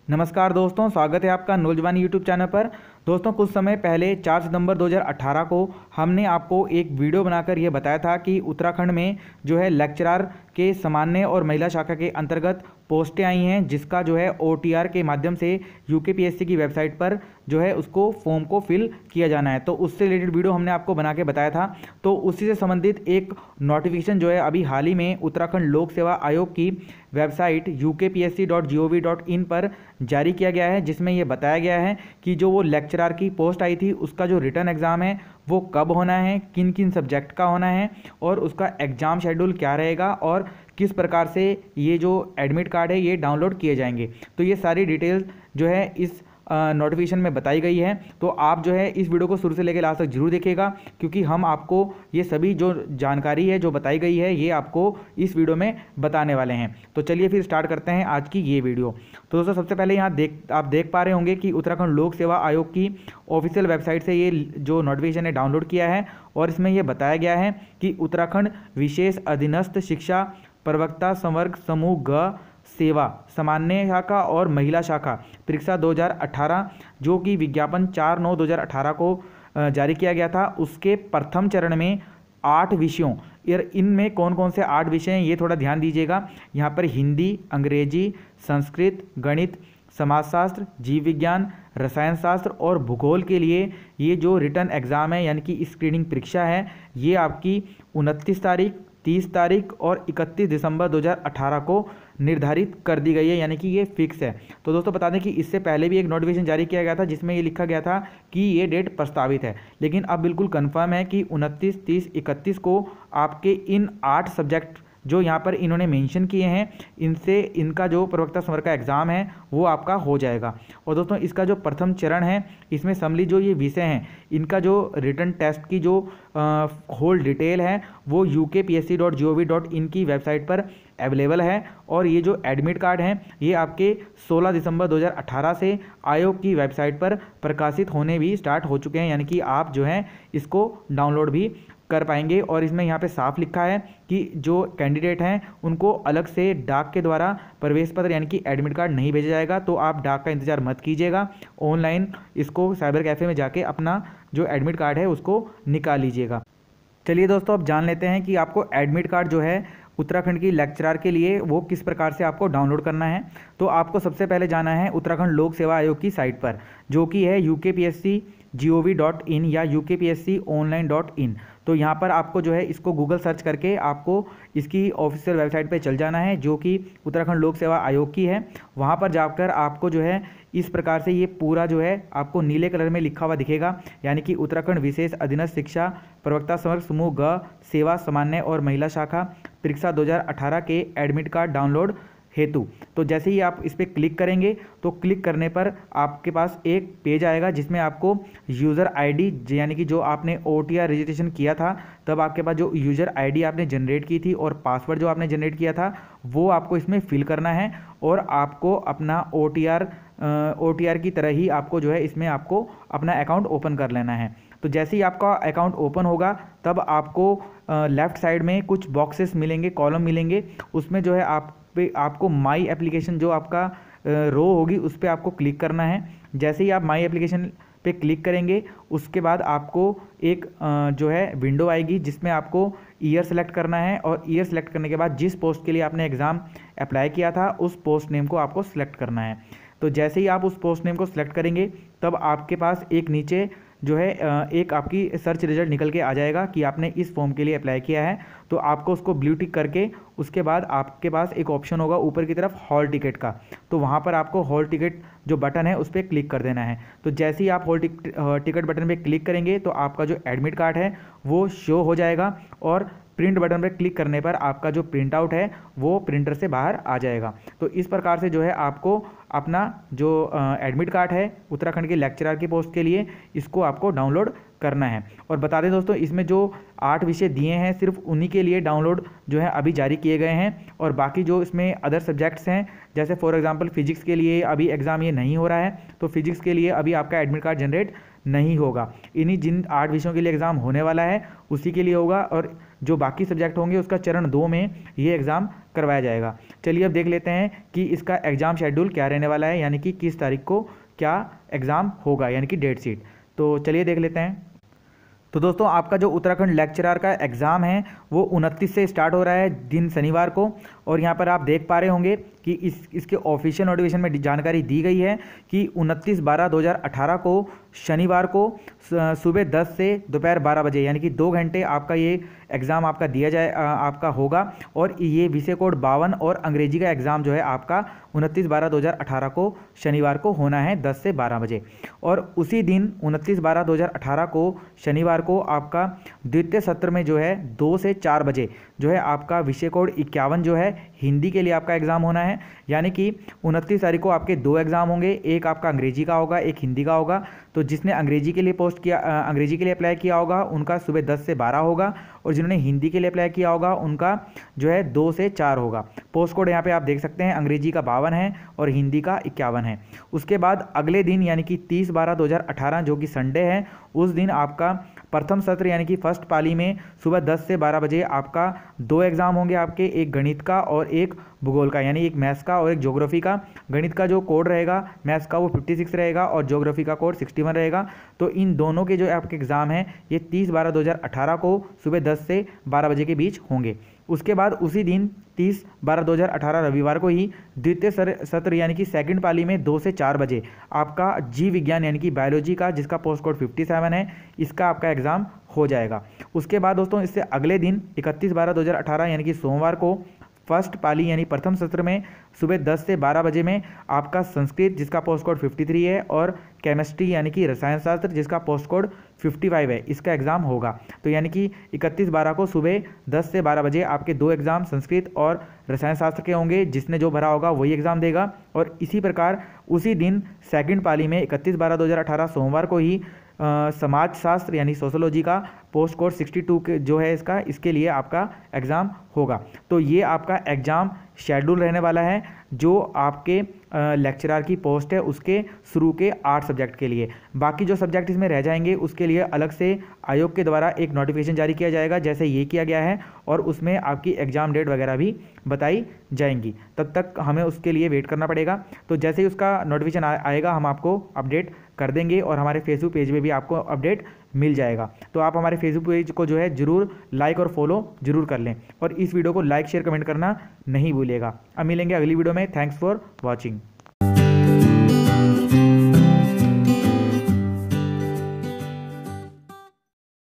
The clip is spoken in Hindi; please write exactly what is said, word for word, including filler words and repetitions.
नमस्कार दोस्तों, स्वागत है आपका नौजवान यूट्यूब चैनल पर। दोस्तों, कुछ समय पहले चार सितंबर दो हज़ार अठारह को हमने आपको एक वीडियो बनाकर यह बताया था कि उत्तराखंड में जो है लेक्चरार के सामान्य और महिला शाखा के अंतर्गत पोस्टें आई हैं, जिसका जो है ओटीआर के माध्यम से यूकेपीएससी की वेबसाइट पर जो है उसको फॉर्म को फिल किया जाना है। तो उससे रिलेटेड वीडियो हमने आपको बना के बताया था। तो उसी से संबंधित एक नोटिफिकेशन जो है अभी हाल ही में उत्तराखंड लोक सेवा आयोग की website U K P S C dot G O V dot I पर जारी किया गया है, जिसमें यह बताया गया है कि जो वो लेक्चरार की पोस्ट आई थी उसका जो रिटर्न एग्ज़ाम है वो कब होना है, किन किन सब्जेक्ट का होना है और उसका एग्ज़ाम शेड्यूल क्या रहेगा और किस प्रकार से ये जो एडमिट कार्ड है ये डाउनलोड किए जाएंगे। तो ये सारी डिटेल्स जो है इस नोटिफिकेशन में बताई गई है। तो आप जो है इस वीडियो को शुरू से लेकर लास्ट तक जरूर देखिएगा, क्योंकि हम आपको ये सभी जो जानकारी है जो बताई गई है ये आपको इस वीडियो में बताने वाले हैं। तो चलिए फिर स्टार्ट करते हैं आज की ये वीडियो। तो दोस्तों, सबसे पहले यहाँ देख आप देख पा रहे होंगे कि उत्तराखंड लोक सेवा आयोग की ऑफिशियल वेबसाइट से ये जो नोटिफिकेशन है डाउनलोड किया है और इसमें यह बताया गया है कि उत्तराखंड विशेष अधीनस्थ शिक्षा प्रवक्ता संवर्ग समूह ग सेवा सामान्य शाखा और महिला शाखा परीक्षा दो हज़ार अठारह, जो कि विज्ञापन चार नौ दो हज़ार अठारह को जारी किया गया था, उसके प्रथम चरण में आठ विषयों, यार इनमें कौन कौन से आठ विषय हैं ये थोड़ा ध्यान दीजिएगा। यहाँ पर हिंदी, अंग्रेजी, संस्कृत, गणित, समाजशास्त्र, जीव विज्ञान, रसायन शास्त्र और भूगोल के लिए ये जो रिटर्न एग्ज़ाम है यानी कि स्क्रीनिंग परीक्षा है ये आपकी उनतीस तारीख, तीस तारीख और इकतीस दिसंबर दो हज़ार अठारह को निर्धारित कर दी गई है, यानी कि ये फिक्स है। तो दोस्तों बता दें कि इससे पहले भी एक नोटिफिकेशन जारी किया गया था जिसमें ये लिखा गया था कि ये डेट प्रस्तावित है, लेकिन अब बिल्कुल कंफर्म है कि उनतीस, तीस, इकतीस को आपके इन आठ सब्जेक्ट जो यहाँ पर इन्होंने मेंशन किए हैं इनसे इनका जो प्रवक्ता संवर्ग का एग्ज़ाम है वो आपका हो जाएगा। और दोस्तों इसका जो प्रथम चरण है इसमें सम्मिलित जो ये विषय हैं इनका जो रिटर्न टेस्ट की जो होल डिटेल है वो U K P S C dot G O V dot I N website पर अवेलेबल है। और ये जो एडमिट कार्ड हैं ये आपके सोलह दिसंबर दो हज़ार अठारह से आयोग की वेबसाइट पर प्रकाशित होने भी स्टार्ट हो चुके हैं, यानी कि आप जो है इसको डाउनलोड भी कर पाएंगे। और इसमें यहाँ पे साफ लिखा है कि जो कैंडिडेट हैं उनको अलग से डाक के द्वारा प्रवेश पत्र यानी कि एडमिट कार्ड नहीं भेजा जाएगा, तो आप डाक का इंतजार मत कीजिएगा, ऑनलाइन इसको साइबर कैफ़े में जाके अपना जो एडमिट कार्ड है उसको निकाल लीजिएगा। चलिए दोस्तों, अब जान लेते हैं कि आपको एडमिट कार्ड जो है उत्तराखंड की लेक्चरार के लिए वो किस प्रकार से आपको डाउनलोड करना है। तो आपको सबसे पहले जाना है उत्तराखंड लोक सेवा आयोग की साइट पर, जो कि है U K P S C G O V dot I N U K P S C online dot I. N यहाँ पर आपको जो है इसको गूगल सर्च करके आपको इसकी ऑफिशियल वेबसाइट पे चल जाना है, जो कि उत्तराखंड लोक सेवा आयोग की है। वहाँ पर जाकर आपको जो है इस प्रकार से ये पूरा जो है आपको नीले कलर में लिखा हुआ दिखेगा, यानी कि उत्तराखंड विशेष अधीनस्थ शिक्षा प्रवक्ता संवर्ग समूह ग सेवा सामान्य और महिला शाखा परीक्षा दो हज़ार अठारह के एडमिट कार्ड डाउनलोड हेतु। तो जैसे ही आप इस पर क्लिक करेंगे तो क्लिक करने पर आपके पास एक पेज आएगा जिसमें आपको यूज़र आईडी यानी कि जो आपने ओटीआर रजिस्ट्रेशन किया था तब आपके पास जो यूज़र आईडी आपने जनरेट की थी और पासवर्ड जो आपने जनरेट किया था वो आपको इसमें फिल करना है। और आपको अपना ओटीआर ओटीआर की तरह ही आपको जो है इसमें आपको अपना अकाउंट ओपन कर लेना है। तो जैसे ही आपका अकाउंट ओपन होगा तब आपको लेफ़्ट साइड में कुछ बॉक्सेस मिलेंगे, कॉलम मिलेंगे, उसमें जो है आप पे आपको माई एप्लीकेशन जो आपका रो होगी उस पर आपको क्लिक करना है। जैसे ही आप माई एप्लीकेशन पे क्लिक करेंगे उसके बाद आपको एक जो है विंडो आएगी जिसमें आपको ईयर सेलेक्ट करना है और ईयर सेलेक्ट करने के बाद जिस पोस्ट के लिए आपने एग्ज़ाम अप्लाई किया था उस पोस्ट नेम को आपको सेलेक्ट करना है। तो जैसे ही आप उस पोस्ट नेम को सिलेक्ट करेंगे तब आपके पास एक नीचे जो है एक आपकी सर्च रिजल्ट निकल के आ जाएगा कि आपने इस फॉर्म के लिए अप्लाई किया है। तो आपको उसको ब्लू टिक करके उसके बाद आपके पास एक ऑप्शन होगा ऊपर की तरफ हॉल टिकट का, तो वहाँ पर आपको हॉल टिकट जो बटन है उस पर क्लिक कर देना है। तो जैसे ही आप हॉल टिकट बटन पे क्लिक करेंगे तो आपका जो एडमिट कार्ड है वो शो हो जाएगा और प्रिंट बटन पर क्लिक करने पर आपका जो प्रिंट आउट है वो प्रिंटर से बाहर आ जाएगा। तो इस प्रकार से जो है आपको अपना जो एडमिट कार्ड है उत्तराखंड के लेक्चरार की पोस्ट के लिए इसको आपको डाउनलोड करना है। और बता दें दोस्तों इसमें जो आठ विषय दिए हैं सिर्फ उन्हीं के लिए डाउनलोड जो है अभी जारी किए गए हैं, और बाकी जो इसमें अदर सब्जेक्ट्स हैं जैसे फॉर एग्जांपल फिजिक्स के लिए अभी एग्ज़ाम ये नहीं हो रहा है तो फिजिक्स के लिए अभी आपका एडमिट कार्ड जनरेट नहीं होगा। इन्हीं जिन आठ विषयों के लिए एग्ज़ाम होने वाला है उसी के लिए होगा, और जो बाकी सब्जेक्ट होंगे उसका चरण दो में ये एग्ज़ाम करवाया जाएगा। चलिए अब देख लेते हैं कि इसका एग्ज़ाम शेड्यूल क्या रहने वाला है, यानी कि किस तारीख को क्या एग्ज़ाम होगा, यानी कि डेट शीट। तो चलिए देख लेते हैं। तो दोस्तों आपका जो उत्तराखंड लेक्चरर का एग्ज़ाम है वो उनतीस से स्टार्ट हो रहा है दिन शनिवार को, और यहाँ पर आप देख पा रहे होंगे कि इस इसके ऑफिशियल नोटिफिकेशन में जानकारी दी गई है कि उनतीस बारह दो हज़ार अठारह को शनिवार को सुबह दस से दोपहर बारह बजे, यानी कि दो घंटे आपका ये एग्ज़ाम आपका दिया जाए आपका होगा। और ये विषय कोड बावन और अंग्रेजी का एग्ज़ाम जो है आपका उनतीस बारह दो हज़ार अठारह को शनिवार को होना है दस से बारह बजे। और उसी दिन उनतीस बारह दो हज़ार अठारह को शनिवार को आपका द्वितीय सत्र में जो है दो से चार बजे जो है आपका विषय कोड इक्यावन जो है हिंदी के लिए आपका एग्ज़ाम होना है। यानी कि उनतीस तारीख को आपके दो एग्ज़ाम होंगे, एक आपका अंग्रेजी का होगा, एक हिंदी का होगा। तो जिसने अंग्रेजी के लिए पोस्ट किया अंग्रेजी के लिए अप्लाई किया होगा उनका सुबह दस से बारह होगा, और जिन्होंने हिंदी के लिए अप्लाई किया होगा उनका जो है दो से चार होगा। पोस्ट कोड यहाँ पे आप देख सकते हैं, अंग्रेजी का बावन है और हिंदी का इक्यावन है। उसके बाद अगले दिन यानी कि तीस बारह दो हज़ार अठारह जो कि संडे है, उस दिन आपका प्रथम सत्र यानी कि फर्स्ट पाली में सुबह दस से बारह बजे आपका दो एग्ज़ाम होंगे आपके, एक गणित का और एक भूगोल का, यानी एक मैथ्स का और एक ज्योग्राफी का। गणित का जो कोड रहेगा मैथ्स का वो छप्पन रहेगा और ज्योग्राफी का कोड इकसठ रहेगा। तो इन दोनों के जो आपके एग्ज़ाम हैं ये तीस बारह दो हज़ार अठारह को सुबह दस से बारह बजे के बीच होंगे। उसके बाद उसी दिन तीस बारह दो हज़ार अठारह रविवार को ही द्वितीय सत्र यानी कि सेकंड पाली में दो से चार बजे आपका जीव विज्ञान यानी कि बायोलॉजी का, जिसका पोस्ट कोड सत्तावन है, इसका आपका एग्ज़ाम हो जाएगा। उसके बाद दोस्तों इससे अगले दिन इकतीस बारह दो हज़ार अठारह यानी कि सोमवार को फर्स्ट पाली यानी प्रथम सत्र में सुबह दस से बारह बजे में आपका संस्कृत जिसका पोस्ट कोड तिरेपन है और केमिस्ट्री यानी कि रसायन शास्त्र जिसका पोस्ट कोड पचपन है, इसका एग्ज़ाम होगा। तो यानी कि इकतीस बारह को सुबह दस से बारह बजे आपके दो एग्ज़ाम संस्कृत और रसायन शास्त्र के होंगे, जिसने जो भरा होगा वही एग्ज़ाम देगा। और इसी प्रकार उसी दिन सेकंड पाली में इकतीस बारह दो हज़ार अठारह सोमवार को ही आ, समाज शास्त्र यानी सोशोलॉजी का पोस्ट कोड बासठ के जो है इसका इसके लिए आपका एग्ज़ाम होगा। तो ये आपका एग्ज़ाम शेड्यूल रहने वाला है जो आपके लेक्चरर की पोस्ट है उसके शुरू के आठ सब्जेक्ट के लिए। बाकी जो सब्जेक्ट इसमें रह जाएंगे उसके लिए अलग से आयोग के द्वारा एक नोटिफिकेशन जारी किया जाएगा, जैसे ये किया गया है, और उसमें आपकी एग्ज़ाम डेट वगैरह भी बताई जाएंगी। तब तक हमें उसके लिए वेट करना पड़ेगा। तो जैसे ही उसका नोटिफिकेशन आएगा हम आपको अपडेट कर देंगे, और हमारे फेसबुक पेज में भी आपको अपडेट मिल जाएगा। तो आप हमारे फेसबुक पेज को जो है ज़रूर लाइक और फॉलो ज़रूर कर लें, और इस वीडियो को लाइक शेयर कमेंट करना नहीं भूलिएगा। अब मिलेंगे अगली वीडियो में। Thanks for watching.